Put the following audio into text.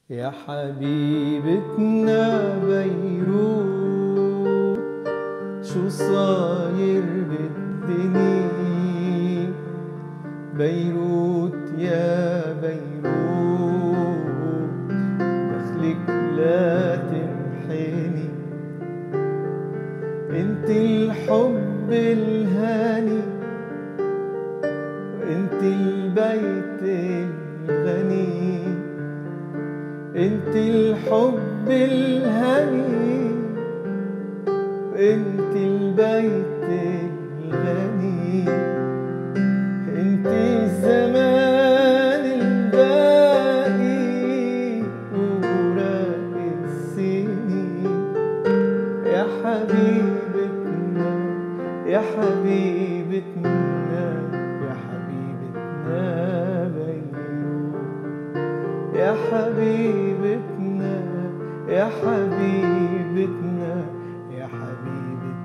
يا حبيبتنا بيروت، شو صاير بالدنيا؟ بيروت يا بيروت، دخلك لا تنحني، انت الحب الهاني وانت البيت الغني، انت الحب الهني وانت البيت الغني، انت الزمان الباقي وراق السنين. يا حبيبتنا يا حبيبتنا يا حبيبتنا بيروت، يا حبيبتنا يا حبيبتنا يا حبيبتنا